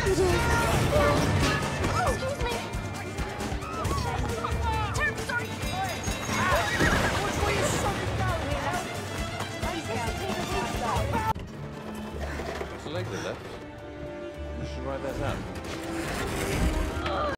Excuse me. Turn, sorry. Select the left. You should write that down.